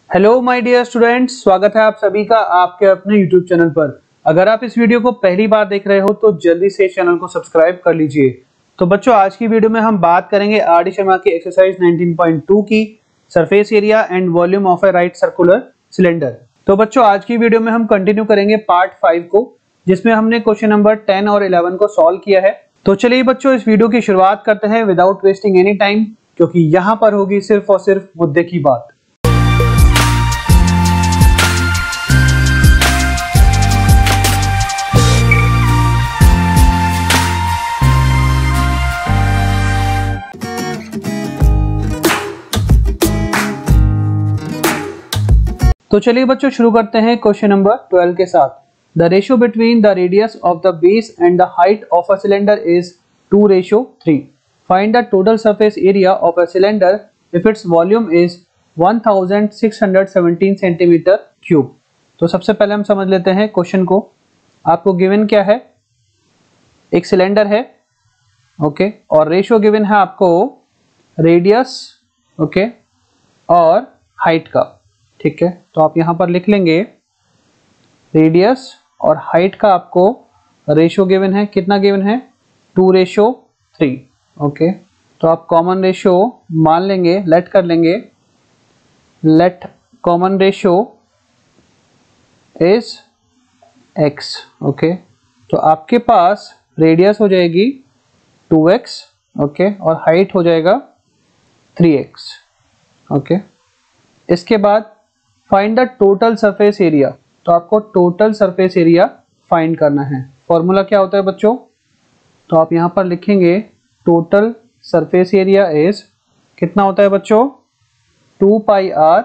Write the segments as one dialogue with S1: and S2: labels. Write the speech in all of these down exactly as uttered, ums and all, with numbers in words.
S1: Hello my dear students, स्वागत है आप सभी का आपके अपने यूट्यूब चैनल पर। अगर आप इस वीडियो को पहली बार देख रहे हो तो जल्दी से इस चैनल को सब्सक्राइब कर लीजिए। तो बच्चों, आज की वीडियो में हम बात करेंगे आर डी शर्मा की एक्सरसाइज नाइनटीन पॉइंट टू की surface area and volume of a right circular cylinder. तो बच्चों, आज की वीडियो में हम कंटिन्यू करेंगे पार्ट फाइव को, जिसमें हमने क्वेश्चन नंबर टेन और इलेवन को सॉल्व किया है। तो चलिए बच्चों, इस वीडियो की शुरुआत करते हैं विदाउट वेस्टिंग एनी टाइम, क्योंकि यहाँ पर होगी सिर्फ और सिर्फ मुद्दे की बात। तो चलिए बच्चों, शुरू करते हैं क्वेश्चन नंबर ट्वेल्व के साथ। The ratio between the radius of the base and the height of a cylinder is two ratio three. Find the total surface area of a cylinder if its volume is one thousand six hundred seventeen centimetre cube. तो सबसे पहले हम समझ लेते हैं question को। आपको given क्या है? एक सिलेंडर है, ओके, और रेशियो गिवन है आपको रेडियस, ओके, और हाइट का, ठीक है। तो आप यहां पर लिख लेंगे रेडियस और हाइट का आपको रेशियो गिवन है। कितना गिवन है? Two ratio three, okay. तो आप कॉमन रेशियो मान लेंगे, लेट कर लेंगे, let common ratio is x, okay. तो आपके पास रेडियस हो जाएगी टू एक्स, ओके, और हाइट हो जाएगा थ्री एक्स, ओके। इसके बाद find the total surface area. तो आपको टोटल सरफेस एरिया फाइंड करना है। फॉर्मूला क्या होता है बच्चों? तो आप यहां पर लिखेंगे टोटल सरफेस एरिया इज, कितना होता है बच्चों? Two pi r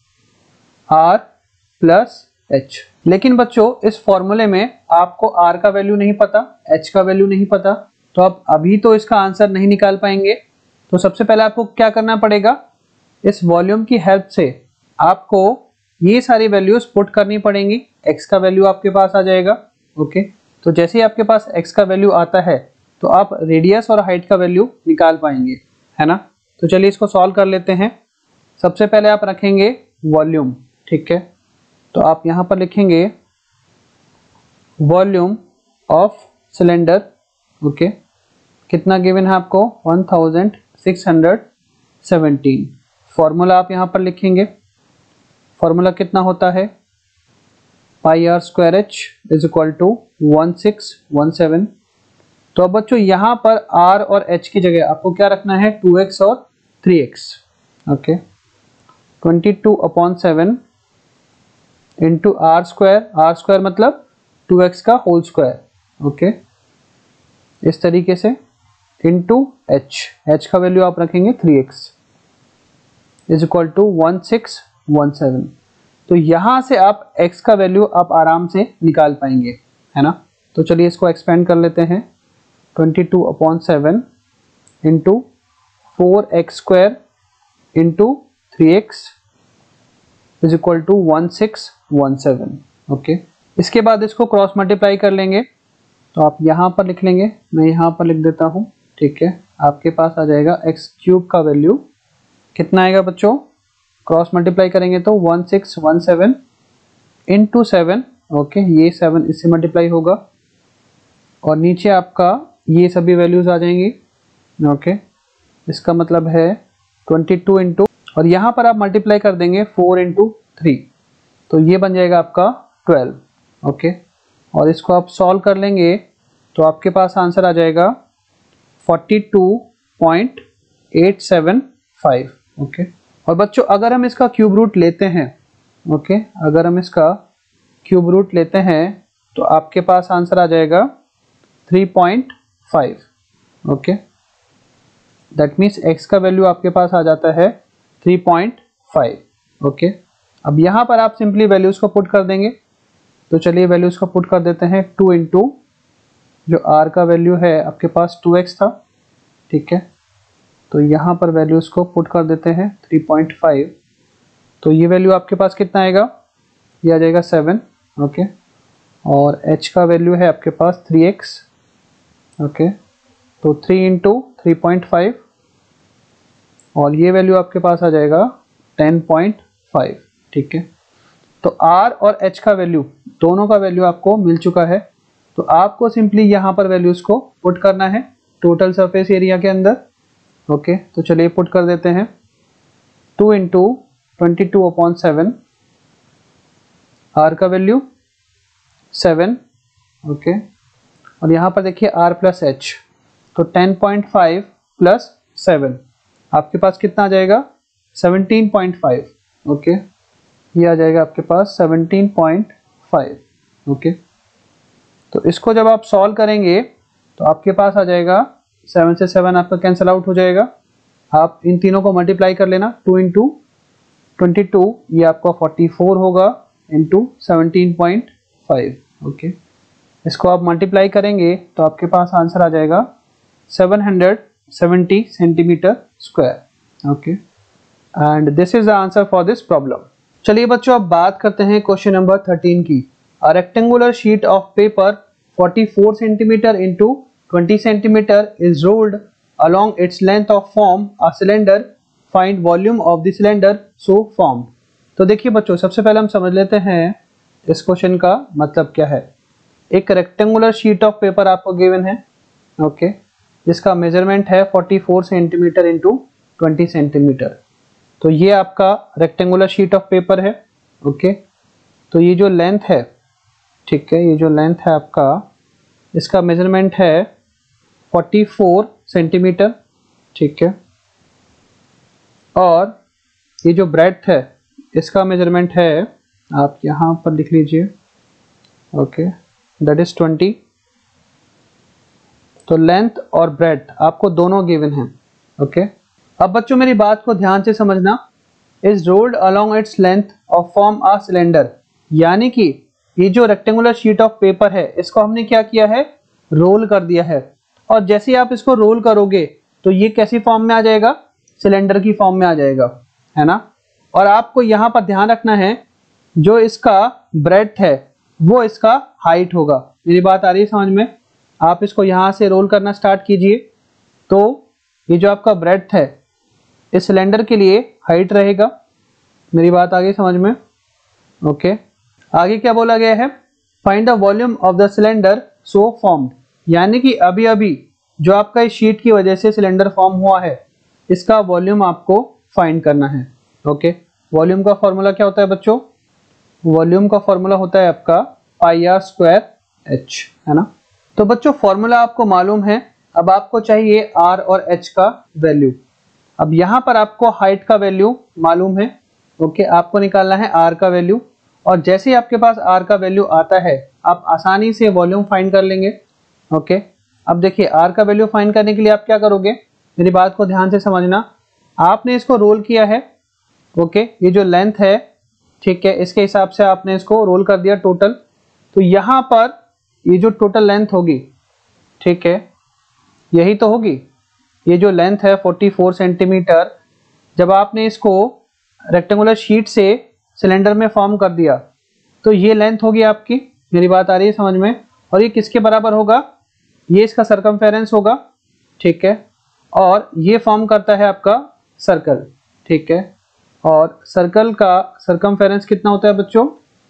S1: r plus h. लेकिन बच्चों, इस फॉर्मूले में आपको आर का वैल्यू नहीं पता, एच का वैल्यू नहीं पता, तो आप अभी तो इसका आंसर नहीं निकाल पाएंगे। तो सबसे पहले आपको क्या करना पड़ेगा? इस वॉल्यूम की हेल्प से आपको ये सारी वैल्यूज पुट करनी पड़ेंगी। x का वैल्यू आपके पास आ जाएगा, ओके। तो जैसे ही आपके पास x का वैल्यू आता है तो आप रेडियस और हाइट का वैल्यू निकाल पाएंगे, है ना। तो चलिए इसको सॉल्व कर लेते हैं। सबसे पहले आप रखेंगे वॉल्यूम, ठीक है। तो आप यहां पर लिखेंगे वॉल्यूम ऑफ सिलेंडर, ओके। कितना गिवन है आपको? One thousand six hundred seventeen. Formula आप यहां पर लिखेंगे। फॉर्मूला कितना होता है? Pi r square h is equal to one six one seven. तो अब बच्चों, यहां पर r और h की जगह आपको क्या रखना है? टू एक्स और three x, okay. Twenty two upon seven into r square, r square मतलब टू एक्स का होल स्क्वायर, ओके, इस तरीके से, इंटू h। h का वैल्यू आप रखेंगे three x is equal to one six one seven. तो यहां से आप x का वैल्यू आप आराम से निकाल पाएंगे, है ना। तो चलिए इसको एक्सपेंड कर लेते हैं। Twenty two upon seven into four x square into three x is equal to one six one seven, okay. इसके बाद इसको क्रॉस मल्टीप्लाई कर लेंगे। तो आप यहां पर लिख लेंगे, मैं यहां पर लिख देता हूं, ठीक है। आपके पास आ जाएगा एक्स क्यूब का वैल्यू कितना आएगा बच्चों? क्रॉस मल्टीप्लाई करेंगे तो one six one seven into seven, okay, ये सेवन इससे मल्टीप्लाई होगा और नीचे आपका ये सभी वैल्यूज आ जाएंगी, ओके। इसका मतलब है ट्वेंटी टू इंटू, और यहाँ पर आप मल्टीप्लाई कर देंगे फोर इंटू थ्री, तो ये बन जाएगा आपका ट्वेल्व, ओके। और इसको आप सॉल्व कर लेंगे तो आपके पास आंसर आ जाएगा forty two point eight seven five, okay. और बच्चों, अगर हम इसका क्यूब रूट लेते हैं, ओके, अगर हम इसका क्यूब रूट लेते हैं तो आपके पास आंसर आ जाएगा three point five, okay. That means x का वैल्यू आपके पास आ जाता है थ्री पॉइंट फाइव, ओके। अब यहाँ पर आप सिंपली वैल्यूज को पुट कर देंगे। तो चलिए वैल्यूज को पुट कर देते हैं। टू इंटू जो r का वैल्यू है आपके पास टू एक्स था, ठीक है। तो यहाँ पर वैल्यूज को पुट कर देते हैं थ्री पॉइंट फाइव। तो ये वैल्यू आपके पास कितना आएगा? ये आ जाएगा सेवन, ओके। और h का वैल्यू है आपके पास थ्री एक्स, ओके। तो three into three point five और ये वैल्यू आपके पास आ जाएगा टेन पॉइंट फाइव। ठीक है। तो R और H का वैल्यू, दोनों का वैल्यू आपको मिल चुका है। तो आपको सिंपली यहाँ पर वैल्यूज को पुट करना है टोटल सरफेस एरिया के अंदर। ओके, तो चलिए पुट कर देते हैं। Two into twenty two upon seven, r का वैल्यू सेवन। ओके, और यहाँ पर देखिए आर प्लस एच, तो ten point five plus seven, आपके पास कितना आ जाएगा? Seventeen point five. ओके, ये आ जाएगा आपके पास सेवनटीन पॉइंट फाइव। ओके, तो इसको जब आप सॉल्व करेंगे तो आपके पास आ जाएगा, सेवन से सेवन आपका कैंसिल आउट हो जाएगा। आप इन तीनों को मल्टीप्लाई कर लेना, टू इंटू ट्वेंटी टू, ये आपका फोर्टी फोर होगा into seventeen point five. Okay, इसको आप मल्टीप्लाई करेंगे तो आपके पास आंसर आ जाएगा seven hundred seventy centimetre square. Okay, and this is the answer for this problem. चलिए बच्चों, अब बात करते हैं क्वेश्चन नंबर थर्टीन की। A rectangular sheet of paper forty four centimetre into twenty centimetre is rolled along its length of form a cylinder. Find volume of the cylinder so formed. तो देखिए बच्चों, सबसे पहले हम समझ लेते हैं इस क्वेश्चन का मतलब क्या है। एक रेक्टेंगुलर शीट ऑफ पेपर आपको गिवन है, ओके okay, जिसका मेजरमेंट है forty four centimetre into twenty centimetre. तो ये आपका रेक्टेंगुलर शीट ऑफ पेपर है। ओके okay, तो ये जो लेंथ है, ठीक है, ये जो लेंथ है आपका, इसका मेजरमेंट है फोर्टी फोर सेंटीमीटर, ठीक है, और ये जो ब्रेड्थ है इसका मेजरमेंट है, आप यहाँ पर लिख लीजिए, ओके, दैट इज ट्वेंटी। तो लेंथ और ब्रेड्थ आपको दोनों गिवन हैं। ओके, अब बच्चों मेरी बात को ध्यान से समझना। Is rolled along its length of form a cylinder, यानी कि ये जो रेक्टेंगुलर शीट ऑफ पेपर है इसको हमने क्या किया है, रोल कर दिया है। और जैसे आप इसको रोल करोगे तो ये कैसी फॉर्म में आ जाएगा, सिलेंडर की फॉर्म में आ जाएगा, है ना। और आपको यहाँ पर ध्यान रखना है, जो इसका ब्रेड्थ है वो इसका हाइट होगा। मेरी बात आ रही है समझ में? आप इसको यहाँ से रोल करना स्टार्ट कीजिए, तो ये जो आपका ब्रेड्थ है इस सिलेंडर के लिए हाइट रहेगा। मेरी बात आ गई समझ में? ओके, आगे क्या बोला गया है, find the volume of the cylinder so formed, यानी कि अभी अभी जो आपका इस शीट की वजह से सिलेंडर फॉर्म हुआ है इसका वॉल्यूम आपको फाइंड करना है। ओके, वॉल्यूम का फॉर्मूला क्या होता है बच्चों? वॉल्यूम का फॉर्मूला होता है आपका पाई आर स्क्वायर एच, है ना। तो बच्चों फॉर्मूला आपको मालूम है, अब आपको चाहिए आर और एच का वैल्यू। अब यहाँ पर आपको हाइट का वैल्यू मालूम है, ओके, आपको निकालना है आर का वैल्यू। और जैसे ही आपके पास आर का वैल्यू आता है आप आसानी से वॉल्यूम फाइंड कर लेंगे। ओके, अब देखिए आर का वैल्यू फाइंड करने के लिए आप क्या करोगे, मेरी बात को ध्यान से समझना। आपने इसको रोल किया है, ओके, ये जो लेंथ है, ठीक है, इसके हिसाब से आपने इसको रोल कर दिया टोटल। तो यहाँ पर ये जो टोटल लेंथ होगी, ठीक है, यही तो होगी, ये जो लेंथ है फोर्टी फोर सेंटीमीटर, जब आपने इसको रेक्टेंगुलर शीट से सिलेंडर में फॉर्म कर दिया तो ये लेंथ होगी आपकी। मेरी बात आ रही है समझ में? और ये किसके बराबर होगा, ये इसका सरकमफेरेंस होगा, ठीक है, और ये फॉर्म करता है आपका सर्कल, ठीक है। और सर्कल का सरकमफेरेंस कितना होता है बच्चों?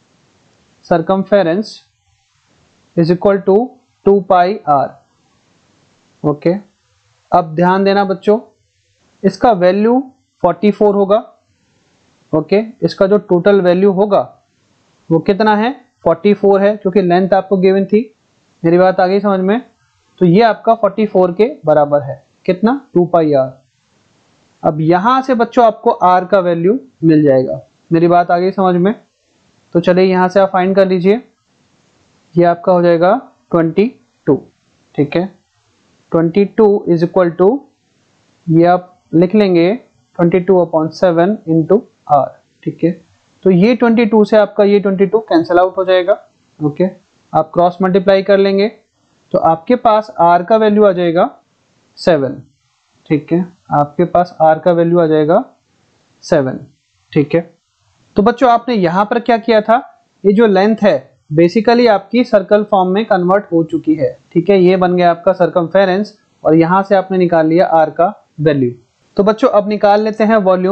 S1: Circumference is equal to two pi r. Okay, अब ध्यान देना बच्चों, इसका वैल्यू फोर्टी फोर होगा। ओके, इसका जो टोटल वैल्यू होगा वो कितना है, फोर्टी फोर है, क्योंकि लेंथ आपको गिवन थी। मेरी बात आ गई समझ में? तो ये आपका फोर्टी फोर के बराबर है, कितना, टू पाई आर। अब यहां से बच्चों आपको आर का वैल्यू मिल जाएगा। मेरी बात आ गई समझ में? तो चलिए यहां से आप फाइंड कर लीजिए, ये आपका हो जाएगा ट्वेंटी टू, ठीक है। Twenty two is equal to, ये आप लिख लेंगे twenty two upon seven into r, ठीक है। तो ये ट्वेंटी टू से आपका ये ट्वेंटी टू कैंसिल आउट हो जाएगा। ओके, आप क्रॉस मल्टीप्लाई कर लेंगे तो आपके पास आर का वैल्यू आ जाएगा सेवन, ठीक है, आपके पास आर का वैल्यू आ जाएगा सेवन, ठीक है। तो बच्चों आपने यहाँ पर क्या किया था, ये जो लेंथ है बेसिकली आपकी सर्कल फॉर्म में कन्वर्ट हो चुकी है, ठीक है, ये बन गया आपका सरकमफेरेंस और यहाँ से आपने निकाल लिया आर का वैल्यू। तो बच्चों अब निकाल लेते हैं वॉल्यूम,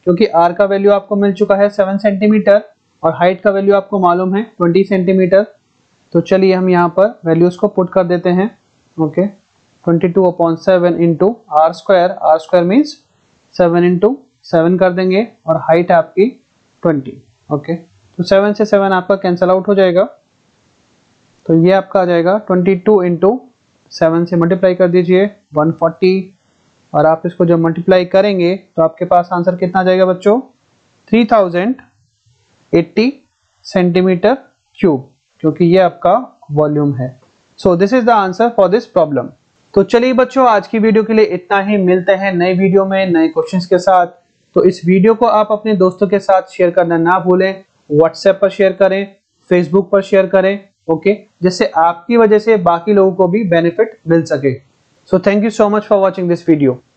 S1: क्योंकि आर का वैल्यू आपको मिल चुका है सेवन सेंटीमीटर और हाइट का वैल्यू आपको मालूम है ट्वेंटी सेंटीमीटर। तो चलिए हम यहाँ पर वैल्यूज को पुट कर देते हैं। Okay, twenty two upon seven into r square, r square means seven into seven कर देंगे और हाइट आपकी ट्वेंटी। ओके, तो सेवन से सेवन आपका कैंसिल आउट हो जाएगा, तो ये आपका आ जाएगा ट्वेंटी टू इंटू सेवन से मल्टीप्लाई कर दीजिए वन फोर्टी, और आप इसको जब मल्टीप्लाई करेंगे तो आपके पास आंसर कितना आ जाएगा बच्चों, three thousand eighty centimetre cube, क्योंकि ये आपका वॉल्यूम है। So this is the answer for this problem. तो चलिए बच्चों, आज की वीडियो के लिए इतना ही। मिलते हैं नए वीडियो में नए क्वेश्चंस के साथ। तो इस वीडियो को आप अपने दोस्तों के साथ शेयर करना ना भूलें, व्हाट्सएप पर शेयर करें, फेसबुक पर शेयर करें, ओके, जिससे आपकी वजह से बाकी लोगों को भी बेनिफिट मिल सके। So thank you so much for watching this video.